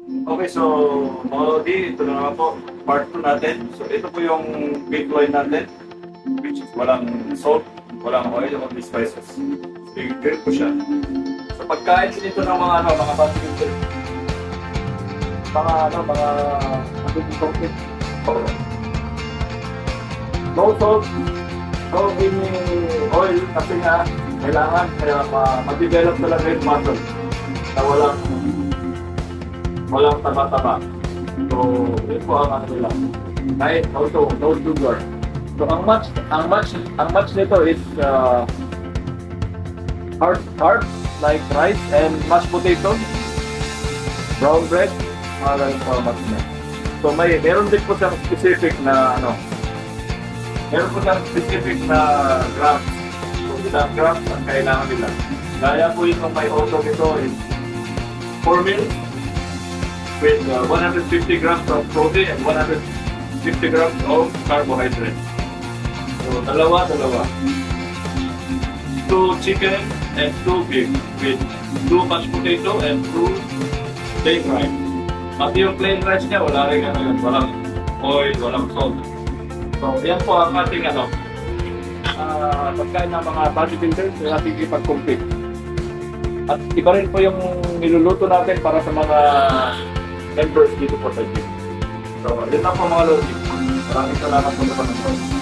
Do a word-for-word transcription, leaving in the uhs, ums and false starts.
Okay, so mga Lodi, ito na nga po, part two natin. So ito po yung beef loin natin, which is walang salt, walang oil, only spices. So i-grill ko siya. So pagkain din ito ng mga ano, mga bodybuilder, mga ano, mga bodybuilder. No salt, no any oil kasi nga kailangan kaya ma- ma-develop talaga yung muscle na walang walang taba-taba. So, yun po ang ano nila. Right? Also, no sugar. So, ang match, ang match, ang match nito is uh, hard carbs like rice and mashed potatoes, brown bread, mga ganun po ang match niya. So, may, meron din po siyang specific na ano, meron po siyang specific na grams. So, ilang grams ang kailangan nila. Gaya po yung may auto nito is four meals with uh, one hundred fifty grams of protein and one hundred fifty grams of carbohydrates. So, dalawa, dalawa. Two chicken and two beef with two mashed potato and two plain rice. Pati yung plain rice niya, wala rin ano yun, walang oil, walang salt. So, yan po ang ating ano, uh, pagkain ng mga bodybuilders na ating ipag-compete. At iba rin po yung niluluto natin para sa mga members dito po sa gym. So, yun lang po mga lodi. Maraming salamat po sa panunod.